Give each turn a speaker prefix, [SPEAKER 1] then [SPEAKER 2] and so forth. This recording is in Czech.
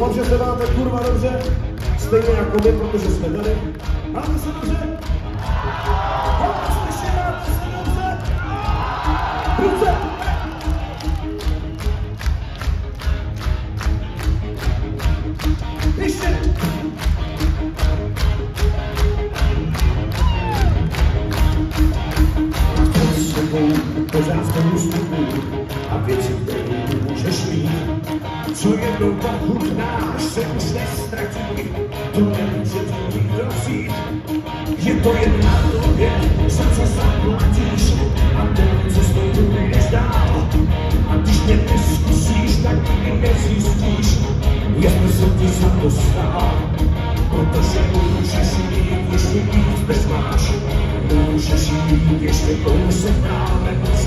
[SPEAKER 1] Doufám, že se máte kurva dobře, stejně jako my, protože jsme tady. Máte se dobře? Máte se dobře? Ruce! Ještě! Chci s sebou pořád spolu stupu a věci, které můžeš mít. Co jednou pochutnáš, se už nestratí, to nemůže ti nikdo vzít. Je to jen na tobě, za co zaplatíš a ten cestou půjdeš dál. A když mě neskusíš, tak nikdy nezjistíš, jestli jsem ti za to stál. Protože můžeš jít, ještě víc bez máš. Můžeš jít, ještě kousek dál, nebo